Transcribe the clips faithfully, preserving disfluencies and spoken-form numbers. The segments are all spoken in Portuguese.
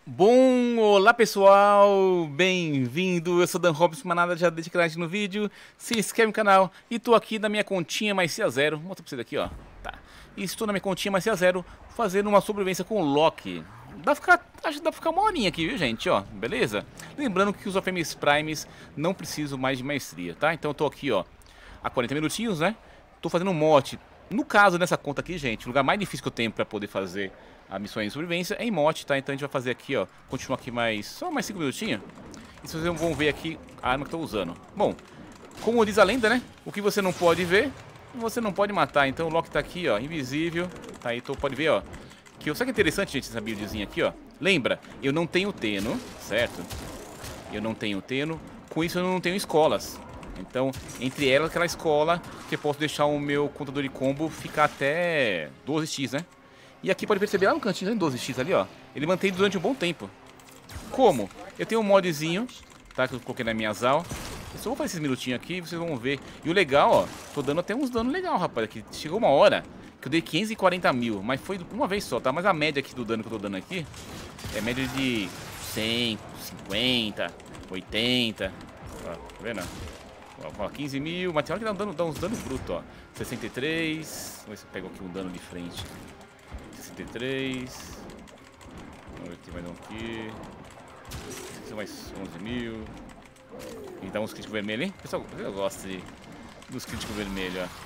Bom, olá pessoal, bem-vindo, eu sou Dan Robson, manada já deixa like no vídeo, se inscreve no canal e tô aqui na minha continha mais C a zero, vou mostrar pra vocês aqui ó, tá, e estou na minha continha mais C a zero fazendo uma sobrevivência com o Loki, dá pra ficar, acho que dá pra ficar uma horinha aqui, viu gente, ó, beleza? Lembrando que os Optimus Primes não precisam mais de maestria, tá, então eu tô aqui ó, há quarenta minutinhos, né, tô fazendo um mod, no caso dessa conta aqui gente, o lugar mais difícil que eu tenho pra poder fazer a missão de sobrevivência é em mod, tá? Então a gente vai fazer aqui, ó, continuar aqui mais, só mais cinco minutinhos. E vocês vão ver aqui a arma que eu tô usando. Bom, como diz a lenda, né? O que você não pode ver, você não pode matar. Então o Loki tá aqui, ó, invisível. Tá aí, então pode ver, ó. Que, sabe que é interessante, gente, essa buildzinha aqui, ó? Lembra, eu não tenho Teno, certo? Eu não tenho Teno. Com isso eu não tenho escolas. Então, entre elas, aquela escola que eu posso deixar o meu contador de combo ficar até doze x, né? E aqui pode perceber lá no cantinho, em doze x ali, ó. Ele mantém durante um bom tempo. Como? Eu tenho um modzinho, tá? Que eu coloquei na minha Zal. Eu só vou fazer esses minutinhos aqui e vocês vão ver. E o legal, ó, tô dando até uns danos legal, rapaz. Aqui chegou uma hora que eu dei quinhentos e quarenta mil. Mas foi uma vez só, tá? Mas a média aqui do dano que eu tô dando aqui é média de cem, cinquenta, oitenta. Ó, tá vendo? Ó, quinze mil. Mas tem hora que dá, um dano, dá uns danos brutos, ó. sessenta e três. Vamos ver se eu pego aqui um dano de frente. sessenta e três. Vamos ver aqui mais um aqui. São mais onze mil. E dá uns críticos vermelhos, hein? Pessoal, eu gosto de, dos críticos vermelhos, ó.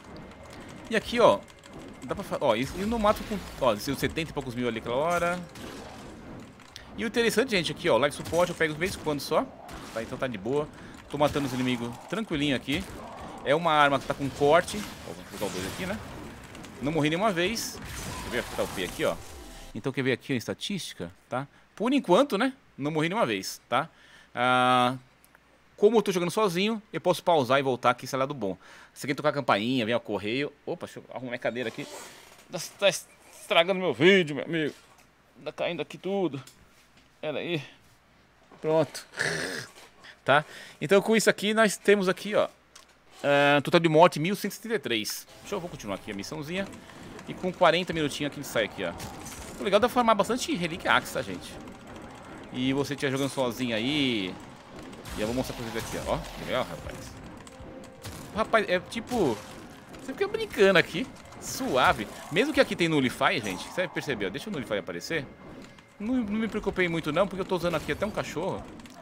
E aqui, ó. Dá pra fazer. Ó, isso eu não mato com. Ó, setenta e poucos mil ali aquela hora. E o interessante, gente, aqui, ó. Live suporte eu pego de vez em quando só. Tá? Então tá de boa. Tô matando os inimigos tranquilinho aqui. É uma arma que tá com corte. Ó, vou jogar o dois aqui, né? Não morri nenhuma vez. Quer ver tá o P aqui, ó. Então quer ver aqui a estatística, tá? Por enquanto, né? Não morri nenhuma vez, tá? Ah, como eu tô jogando sozinho, eu posso pausar e voltar aqui, se é lá do bom. Se quer tocar a campainha, vem ao correio. Opa, deixa eu arrumar minha cadeira aqui. Tá estragando meu vídeo, meu amigo. Tá caindo aqui tudo. Pera aí. Pronto. Tá? Então com isso aqui, nós temos aqui, ó. Uh, total de morte mil cento e setenta e três. Deixa eu vou continuar aqui a missãozinha. E com quarenta minutinhos aqui a gente sai aqui, ó. O legal é farmar bastante relíquia Axe, tá, gente? E você estiver jogando sozinho aí. E eu vou mostrar pra vocês aqui, ó. Ó, legal, rapaz. Rapaz, é tipo. Você fica brincando aqui. Suave. Mesmo que aqui tem Nullify, gente. Você percebeu? Deixa o Nullify aparecer. Não, não me preocupei muito não, porque eu tô usando aqui até um cachorro.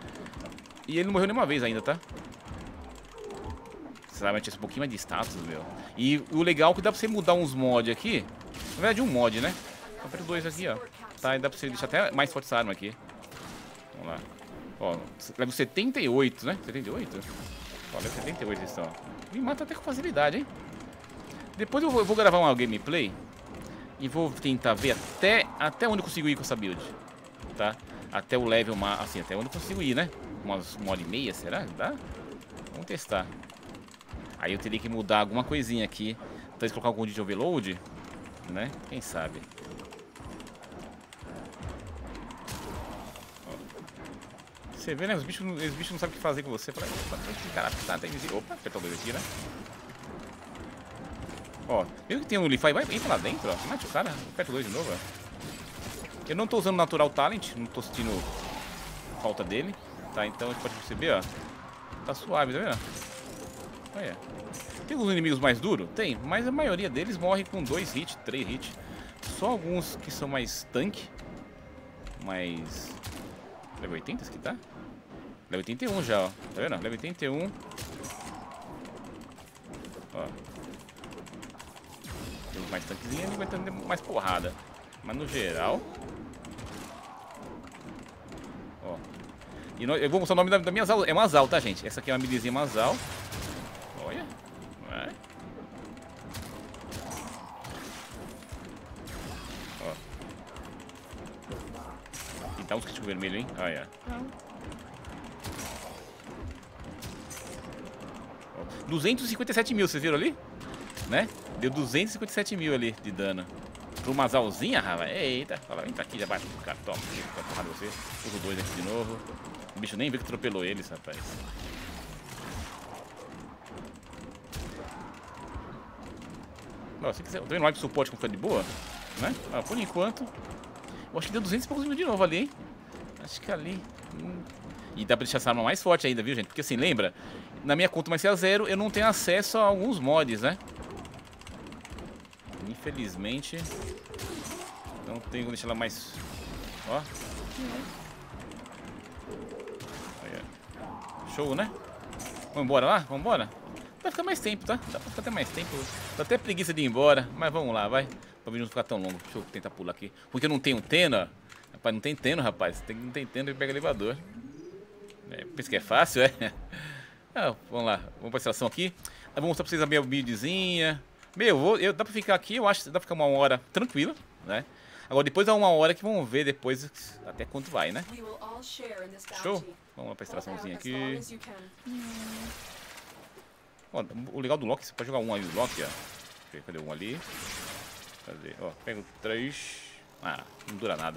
E ele não morreu nenhuma vez ainda, tá? Sabe, tinha um pouquinho mais de status, meu. E o legal é que dá pra você mudar uns mods aqui. Na verdade, um mod, né? Aperto dois aqui, ó. Tá, e dá pra você deixar até mais forte essa arma aqui. Vamos lá. Ó, leva setenta e oito, né? setenta e oito? Ó, leva setenta e oito eles estão. Me mata até com facilidade, hein? Depois eu vou, eu vou gravar uma gameplay. E vou tentar ver até, até onde eu consigo ir com essa build. Tá? Até o level, assim, até onde eu consigo ir, né? Umas uma hora e meia, será? Dá? Vamos testar. Aí eu teria que mudar alguma coisinha aqui. Talvez colocar algum de overload, né? Quem sabe? Ó. Você vê, né? Os bichos, os bichos não sabem o que fazer com você. Fala, opa, caraca, tá até invisível. Opa, apertar o dois aqui, né? Ó, mesmo que tenha um Nullify, vai entra lá dentro, ó. Mate o cara, aperta o dois de novo, ó. Eu não tô usando Natural Talent, não tô sentindo falta dele, tá? Então a gente pode perceber, ó. Tá suave, tá vendo? Olha. Tem alguns inimigos mais duros? Tem, mas a maioria deles morre com dois hits, três hits. Só alguns que são mais tanque. Mais... Level oitenta esse aqui, tá? Level oitenta e um já, ó. Tá vendo? Level oitenta e um. Ó. Tem mais tanquezinho ali, vai ter mais porrada. Mas no geral... Ó. E no... eu vou mostrar o nome da, da minha Zal. É uma Zal, tá, gente? Essa aqui é uma milizinha Mazal. Olha. É. Ó. E tá uns críticos vermelhos, hein? Olha. Ó. duzentos e cinquenta e sete mil, vocês viram ali? Né? Deu duzentos e cinquenta e sete mil ali de dano. Pra uma Zalzinha, rapaz. Eita. Fala, vem pra aqui, já bate pro cara. Toma. Vai porrar você. Usa dois aqui de novo. O bicho nem viu que atropelou eles, rapaz. Ó, se quiser, eu tô indo live suporte com foi de boa, né? Ah, por enquanto, eu acho que deu duzentos e poucos mil de novo ali, hein? Acho que ali... Hum. E dá pra deixar essa arma mais forte ainda, viu, gente? Porque assim, lembra? Na minha conta Marcia Zero, eu não tenho acesso a alguns mods, né? Infelizmente... Não tenho como deixar ela mais... Ó. Show, né? Vamos embora lá? Vamos embora? Vai ficar mais tempo, tá? Dá pra ficar até mais tempo. Dá até preguiça de ir embora, mas vamos lá, vai. Pra vir não ficar tão longo. Deixa eu tentar pular aqui. Porque eu não tenho tena. Rapaz, não tem tena, rapaz. Tem, não tem tena e pega elevador. É, pensa que é fácil, é? Ah, vamos lá. Vamos pra estação aqui. Eu vou mostrar pra vocês a minha buildzinha. Meu, vou, eu, dá pra ficar aqui, eu acho que dá pra ficar uma hora tranquila, né? Agora depois dá uma hora que vamos ver depois até quanto vai, né? Show? Vamos lá pra extraçãozinha aqui. Ó, o legal do Loki, você pode jogar um ali do Loki, ó. Cadê um ali? Cadê? Ó, pega três. Ah, não dura nada.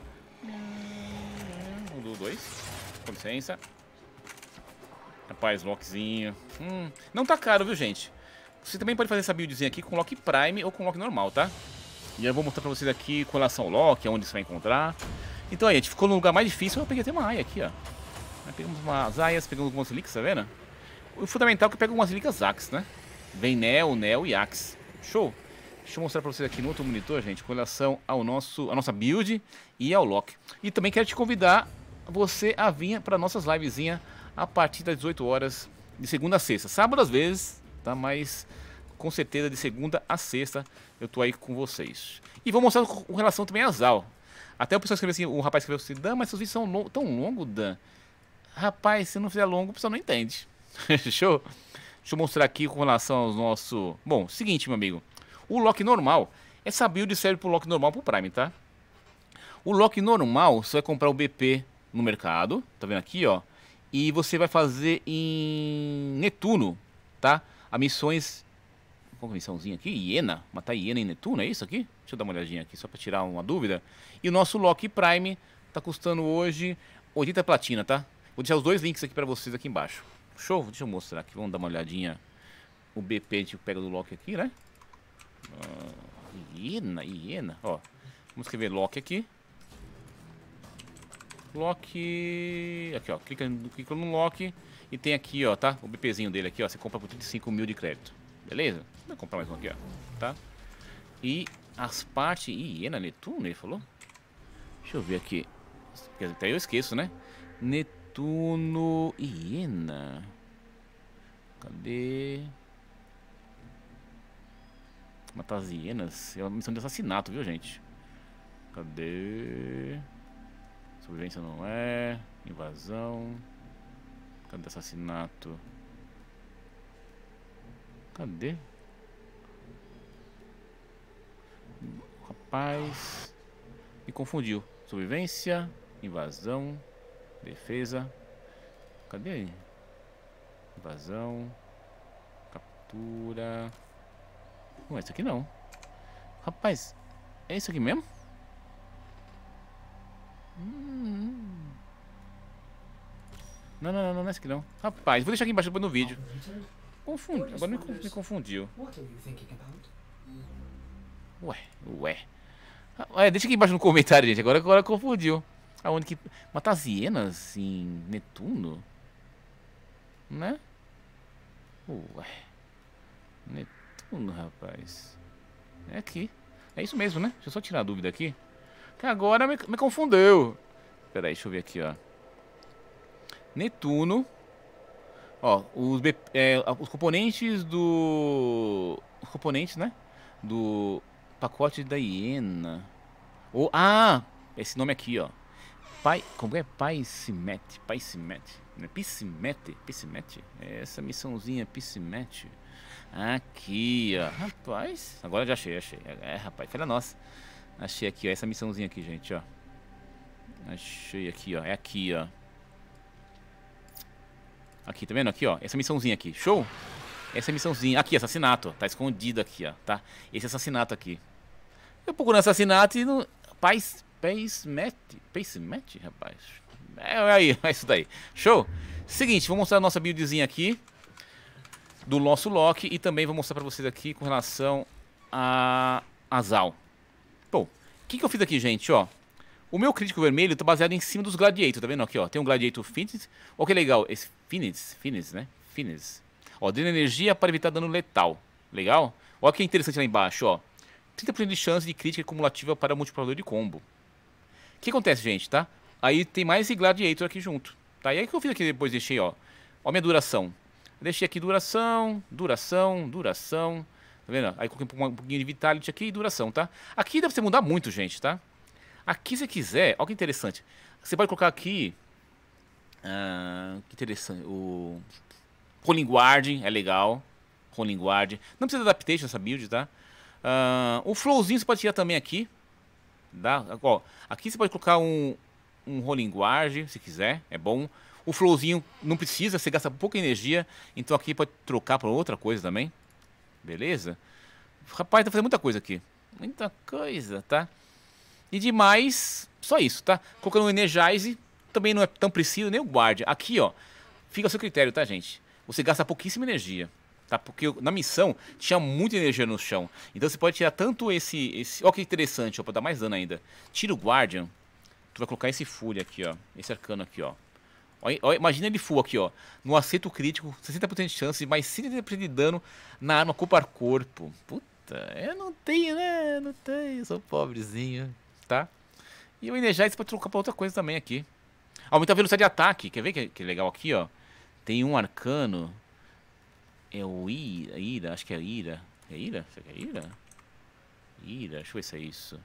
Um, do dois. Com licença. Rapaz, Lokizinho. Hum, não tá caro, viu, gente? Você também pode fazer essa buildzinha aqui com Loki Prime ou com Loki normal, tá? E eu vou mostrar pra vocês aqui com relação ao Loki, onde você vai encontrar. Então aí, a gente ficou no lugar mais difícil. Eu peguei até uma aia aqui, ó. Pegamos umas aias, pegamos algumas relíquias, tá vendo? O fundamental é que eu pego algumas relíquias Axe, né? Vem Neo, Neo e Axe. Show! Deixa eu mostrar pra vocês aqui no outro monitor, gente, com relação ao nosso, a nossa build e ao Loki. E também quero te convidar você a vir para nossas livezinhas a partir das dezoito horas de segunda a sexta. Sábado às vezes, tá? Mas com certeza de segunda a sexta eu tô aí com vocês. E vou mostrar com relação também a Zal. Até o pessoal escreveu assim, o rapaz escreveu assim: Dan, mas seus vídeos são long, tão longos, Dan. Rapaz, se não fizer longo, o pessoal não entende. Show? Deixa eu mostrar aqui com relação ao nosso... Bom, seguinte, meu amigo. O Loki normal, essa build serve pro Loki normal pro Prime, tá? O Loki normal, você vai comprar o B P no mercado, tá vendo aqui, ó? E você vai fazer em Netuno, tá? A missões... Qual é a missãozinha aqui? Hiena, matar hiena em Netuno, é isso aqui? Deixa eu dar uma olhadinha aqui, só pra tirar uma dúvida. E o nosso Loki Prime tá custando hoje oitenta platina, tá? Vou deixar os dois links aqui pra vocês aqui embaixo. Show? Deixa eu mostrar aqui, vamos dar uma olhadinha. O B P a gente pega do Loki aqui, né? Uh, hiena, hiena, ó. Vamos escrever Loki aqui. Loki... Aqui, ó, clica, clica no Loki. E tem aqui, ó, tá? O BPzinho dele aqui, ó. Você compra por trinta e cinco mil de crédito. Beleza? Vou comprar mais um aqui, ó. Tá? E as partes... Ih, hiena, Netuno, ele falou? Deixa eu ver aqui. Até eu esqueço, né? Netuno... Hiena... Cadê... Matar as hienas. É uma missão de assassinato, viu, gente? Cadê... Sobrevivência não é... Invasão... Cadê assassinato? Cadê? Rapaz... Me confundiu. Sobrevivência... Invasão... Defesa... Cadê? Invasão... Captura... Não é isso aqui não. Rapaz, é isso aqui mesmo? Hum. Não, não, não, não é isso aqui não. Rapaz, vou deixar aqui embaixo depois no vídeo. Confundi, agora me, me confundiu. Ué, ué. Ah, deixa aqui embaixo no comentário, gente. Agora, agora confundiu. Aonde que... Matar as hienas em Netuno? Né? Ué. Netuno, rapaz. É aqui. É isso mesmo, né? Deixa eu só tirar a dúvida aqui. Que agora me, me confundeu. Pera aí, deixa eu ver aqui, ó. Netuno. Ó, os, é, os componentes do... Os componentes, né? Do pacote da hiena. Ou, ah! Esse nome aqui, ó. Pai, como é? Paicimete. Paicimete. Não é Piscimete? Piscimete? É essa missãozinha Piscimete. Aqui, ó. Rapaz, agora já achei, achei. É, rapaz, foi a nossa. Achei aqui, ó. Essa missãozinha aqui, gente, ó. Achei aqui, ó. É aqui, ó. Aqui, tá vendo? Aqui, ó. Essa missãozinha aqui. Show? Essa missãozinha. Aqui, assassinato. Tá escondido aqui, ó. Tá? Esse assassinato aqui. Eu procuro assassinato e não... Paz... Pace-mete. Pace-mete, rapaz. É aí, é isso daí. Show? Seguinte, vou mostrar a nossa buildzinha aqui. Do nosso Loki. E também vou mostrar pra vocês aqui com relação a... a Zal. Bom, o que que eu fiz aqui, gente, ó? O meu crítico vermelho tá baseado em cima dos Gladiator, tá vendo aqui, ó? Tem um Gladiator Fitness. Olha que legal, esse Fitness, Fitness, né? Fitness. Ó, drena energia para evitar dano letal. Legal? Olha que interessante lá embaixo, ó. trinta por cento de chance de crítica cumulativa para multiplicador de combo. O que acontece, gente, tá? Aí tem mais esse Gladiator aqui junto, tá? E aí que eu fiz aqui depois, deixei, ó. Ó a minha duração. Deixei aqui duração, duração, duração. Tá vendo? Aí coloquei um pouquinho de Vitality aqui e duração, tá? Aqui dá pra você mudar muito, gente, tá? Aqui, se você quiser, olha que interessante. Você pode colocar aqui... Ah, que interessante. O... Rolling Guard é legal. Rolling Guard. Não precisa de adaptation essa build, tá? Ah, o flowzinho você pode tirar também aqui. Tá? Ó, aqui você pode colocar um, um Rolling Guard, se quiser. É bom. O flowzinho não precisa, você gasta pouca energia. Então aqui pode trocar para outra coisa também. Beleza? Rapaz, tá fazendo muita coisa aqui. Muita coisa, tá? E demais, só isso, tá? Colocando o Energize, também não é tão preciso, nem o Guard. Aqui, ó, fica a seu critério, tá, gente? Você gasta pouquíssima energia, tá? Porque na missão tinha muita energia no chão. Então você pode tirar tanto esse... esse... Ó que interessante, ó, pra dar mais dano ainda. Tira o Guardian, tu vai colocar esse Fúria aqui, ó. Esse Arcano aqui, ó. Ó, ó, imagina ele full aqui, ó. No acerto crítico, sessenta por cento de chance, mais cinquenta por cento de dano na arma corpo a corpo. Puta, eu não tenho, né? Eu não tenho, eu sou pobrezinho, tá? E o Energize você pode trocar pra outra coisa também aqui. Aumenta a velocidade de ataque. Quer ver que, que legal aqui, ó? Tem um arcano. É o Ira, Ira, acho que é Ira. É Ira? Será que é Ira? Ira, deixa eu ver se é isso.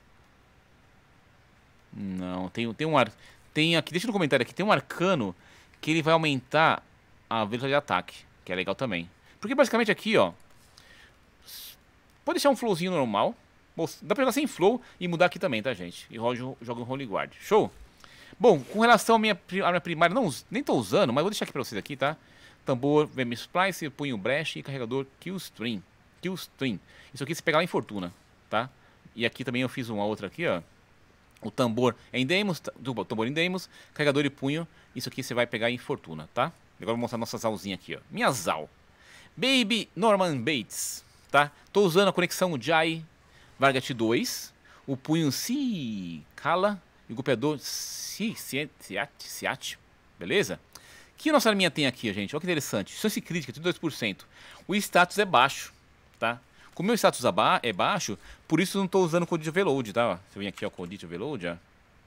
Não, tem, tem um ar... Tem aqui, deixa no comentário aqui, tem um arcano que ele vai aumentar a velocidade de ataque, que é legal também. Porque basicamente aqui, ó, pode deixar um flowzinho normal. Dá pra jogar sem flow e mudar aqui também, tá, gente? E joga um Holy Guard. Show? Bom, com relação à minha arma primária, não, nem tô usando, mas vou deixar aqui pra vocês aqui, tá? Tambor, V M Splice, punho Breach e carregador Killstream. Killstream. Isso aqui você pegar lá em Fortuna, tá? E aqui também eu fiz uma outra aqui, ó. O tambor é em Deimos, tambor em Deimos, carregador e punho. Isso aqui você vai pegar em Fortuna, tá? Agora eu vou mostrar nossa Zalzinha aqui, ó. Minha Zal. Baby Norman Bates, tá? Tô usando a conexão Jai Vargat dois. O punho Cicala e o golpeador Ciat, beleza? O que nossa arminha tem aqui, gente? Olha que interessante. Chance crítica, trinta e dois por cento. O status é baixo, tá? Como o meu status é baixo, por isso eu não estou usando o Condition Overload, tá? Se eu vim aqui, ó, Condition Overload, ó.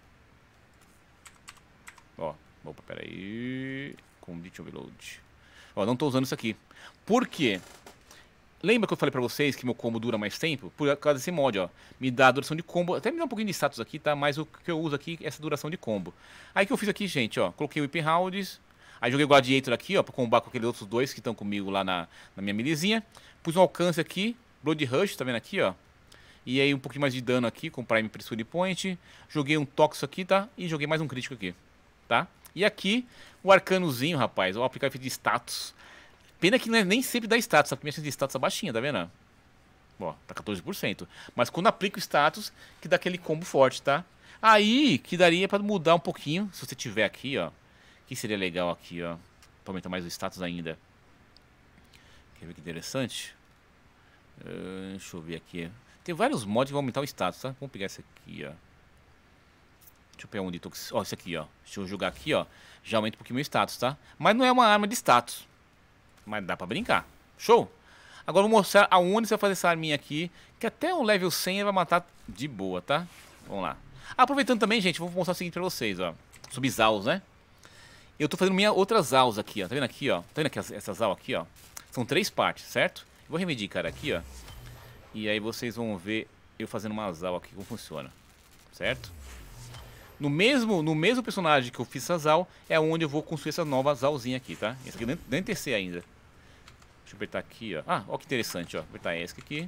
Ó, opa, peraí. Condition Overload. Ó, não estou usando isso aqui. Por quê? Lembra que eu falei pra vocês que meu combo dura mais tempo? Por causa desse mod, ó. Me dá a duração de combo. Até me dá um pouquinho de status aqui, tá? Mas o que eu uso aqui é essa duração de combo. Aí o que eu fiz aqui, gente, ó. Coloquei o Whip Rounds. Aí joguei o Gladiator aqui, ó, pra combar com aqueles outros dois que estão comigo lá na, na minha milizinha. Pus um alcance aqui. Blood Rush, tá vendo aqui, ó? E aí um pouquinho mais de dano aqui com Prime Pressure Point. Joguei um Toxo aqui, tá? E joguei mais um crítico aqui, tá? E aqui, o arcanozinho, rapaz. Vou aplicar efeito de status. Pena que não é nem sempre dá status. A minha chance de status é baixinha, tá vendo? Ó, tá quatorze por cento. Mas quando aplica o status, que dá aquele combo forte, tá? Aí, que daria pra mudar um pouquinho. Se você tiver aqui, ó. Que seria legal aqui, ó. Pra aumentar mais o status ainda. Quer ver que interessante? Uh, deixa eu ver aqui. Tem vários mods que vão aumentar o status, tá? Vamos pegar esse aqui, ó. Deixa eu pegar um detox. Ó, esse aqui, ó. Deixa eu jogar aqui, ó. Já aumenta um pouquinho o meu status, tá? Mas não é uma arma de status. Mas dá pra brincar. Show? Agora eu vou mostrar aonde você vai fazer essa arminha aqui. Que até um level cem vai matar de boa, tá? Vamos lá. Aproveitando também, gente, vou mostrar o seguinte pra vocês, ó. Sobre Zaus, né? Eu tô fazendo minha outras Zaus aqui, ó. Tá vendo aqui, ó? Tá vendo aqui essa Zal aqui, ó? São três partes, certo? Vou remedir, cara, aqui, ó. E aí vocês vão ver eu fazendo uma Zal aqui, como funciona. Certo? No mesmo, no mesmo personagem que eu fiz essa Zal, é onde eu vou construir essa nova Zalzinha aqui, tá? Essa aqui nem, nem T C ainda. Deixa eu apertar aqui, ó. Ah, ó que interessante, ó. Apertar ESC aqui.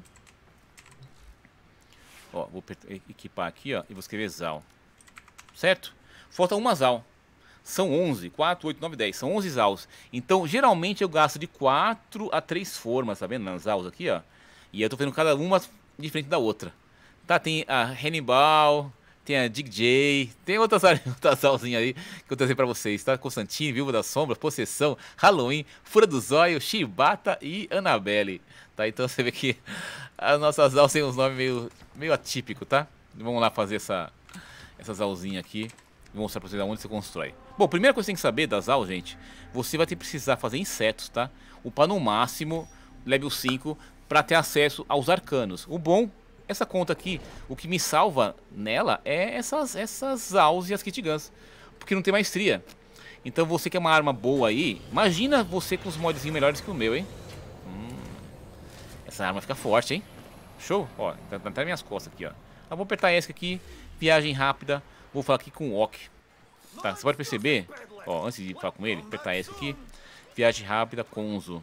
Ó, vou apertar, equipar aqui, ó. E vou escrever Zal. Certo? Falta uma Zal. São onze, quatro, oito, nove, dez. São onze Zaus. Então, geralmente eu gasto de quatro a três formas, tá vendo? Nas Zaus aqui, ó. E eu tô fazendo cada uma diferente da outra. Tá, tem a Hannibal, tem a Dig J, tem outras, outras Zauzinhas aí que eu trazer pra vocês, tá? Constantine, Viúva das Sombras, Possessão, Halloween, Fura do Zóio, Shibata e Annabelle. Tá, então você vê que as nossas Zaus têm uns nomes meio, meio atípicos, tá? Vamos lá fazer essa, essas alzinhas aqui. Vou mostrar pra vocês aonde você constrói. Bom, primeira coisa que você tem que saber das al, gente, você vai ter que precisar fazer insetos, tá? Upar no máximo, level cinco, pra ter acesso aos arcanos. O bom, essa conta aqui, o que me salva nela é essas, essas als e as kit guns, porque não tem maestria. Então você que é uma arma boa aí, imagina você com os modzinhos melhores que o meu, hein? Hum, essa arma fica forte, hein? Show? Ó, tá, tá até minhas costas aqui, ó. Eu vou apertar essa aqui, viagem rápida. Vou falar aqui com o Ok. Tá, você pode perceber, ó, antes de falar com ele, apertar essa aqui. Viagem rápida, Conzo.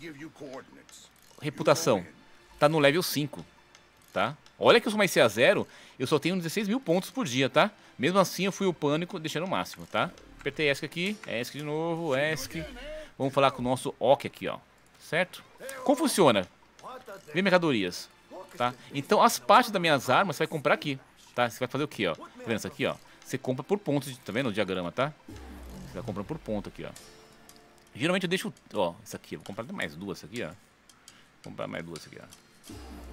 Reputação. Tá no level cinco, tá? Olha que eu sou mais C a zero, eu só tenho dezesseis mil pontos por dia, tá? Mesmo assim eu fui o pânico deixando o máximo, tá? Apertei ESC aqui, ESC de novo, ESC. Vamos falar com o nosso Ok aqui, ó. Certo? Como funciona? Vê mercadorias, tá? Então as partes das minhas armas você vai comprar aqui. Tá? Você vai fazer o que, ó? Tá vendo isso aqui, ó? Você compra por pontos, tá vendo o diagrama, tá? Você vai comprar por ponto aqui, ó. Geralmente eu deixo, ó, isso aqui, vou comprar mais duas aqui, ó. Vou comprar mais duas aqui, ó.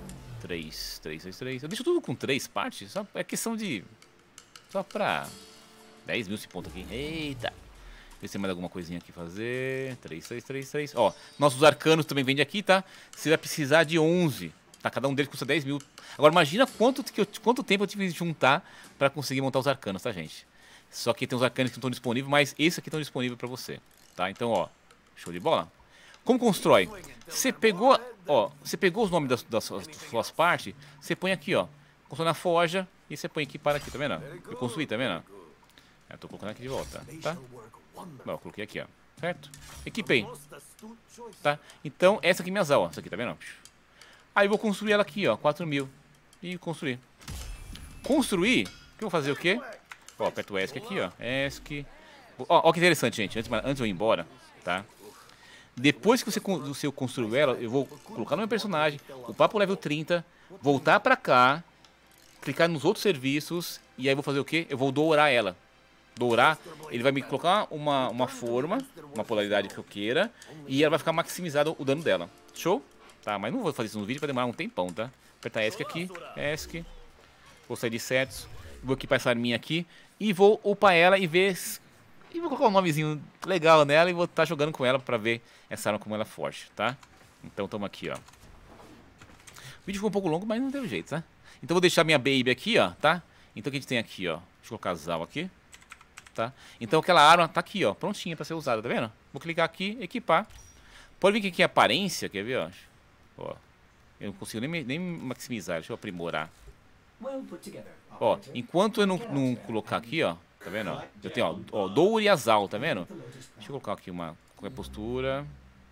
Três, três, três, três. Eu deixo tudo com três partes, só é questão de... Só pra... dez mil esse ponto aqui. Eita! Ver se tem mais alguma coisinha aqui fazer. Três, três, três, três. Ó, nossos arcanos também vende aqui, tá? Você vai precisar de onze. Tá, cada um deles custa dez mil. Agora imagina quanto, que eu, quanto tempo eu tive que juntar pra conseguir montar os arcanos, tá, gente? Só que tem os arcanos que não estão disponíveis, mas esses aqui estão disponíveis pra você, tá? Então, ó, show de bola. Como constrói? Você pegou, ó, você pegou os nomes das, das, suas, das suas partes, você põe aqui, ó. Constrói na forja e você põe aqui para aqui, tá vendo? Eu construí, tá vendo? Eu tô colocando aqui de volta, tá? Bom, eu coloquei aqui, ó, certo? Equipei, tá? Então, essa aqui é minha al, ó, essa aqui, tá vendo? Aí eu vou construir ela aqui, ó, quatro mil. E construir. Construir, que eu vou fazer o quê? Ó, aperto o ESC aqui, ó. ESC. Ó, ó que interessante, gente. Antes, antes de eu ir embora, tá? Depois que você, você construiu ela, eu vou colocar no meu personagem, upar pro level trinta, voltar pra cá, clicar nos outros serviços, e aí eu vou fazer o quê? Eu vou dourar ela. Dourar, ele vai me colocar uma, uma forma, uma polaridade que eu queira, e ela vai ficar maximizado o dano dela. Show? Tá, mas não vou fazer isso no vídeo, vai demorar um tempão, tá? Apertar ESC aqui, ESC. Vou sair de sets, vou equipar essa arminha aqui e vou upar ela e ver... E vou colocar um nomezinho legal nela e vou estar tá jogando com ela pra ver essa arma como ela é forte, tá? Então tamo aqui, ó. O vídeo ficou um pouco longo, mas não deu jeito, tá? Então vou deixar minha baby aqui, ó, tá? Então o que a gente tem aqui, ó? Deixa eu colocar Zal aqui, tá? Então aquela arma tá aqui, ó, prontinha pra ser usada, tá vendo? Vou clicar aqui, equipar. Pode vir aqui em aparência, quer ver, ó? Ó, eu não consigo nem, nem maximizar, deixa eu aprimorar. Ó, enquanto eu não, não colocar aqui, ó, tá vendo? Ó, eu tenho, ó, ó Douro e Azal, tá vendo? Deixa eu colocar aqui uma qualquer postura.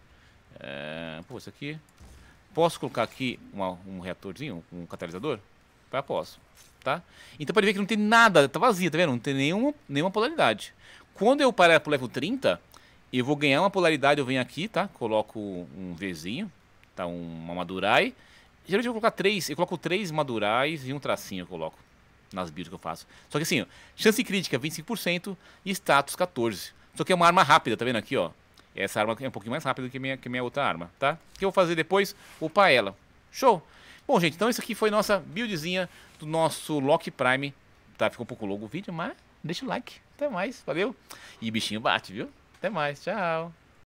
É, pô, isso aqui. Posso colocar aqui uma, um reatorzinho, um catalisador? Ah, posso, tá? Então pode ver que não tem nada, tá vazia, tá vendo? Não tem nenhuma, nenhuma polaridade. Quando eu parar pro level trinta, eu vou ganhar uma polaridade, eu venho aqui, tá? Coloco um Vzinho. Tá, uma Madurai. Geralmente eu vou colocar três. Eu coloco três Madurais e um tracinho eu coloco nas builds que eu faço. Só que assim, ó, chance crítica vinte e cinco por cento e status quatorze. Só que é uma arma rápida, tá vendo aqui, ó? Essa arma é um pouquinho mais rápida do que a minha, que a minha outra arma, tá? O que eu vou fazer depois? Upar ela. Show! Bom, gente, então isso aqui foi nossa buildzinha do nosso Loki Prime. Tá, ficou um pouco longo o vídeo, mas deixa o like. Até mais, valeu! E bichinho bate, viu? Até mais, tchau!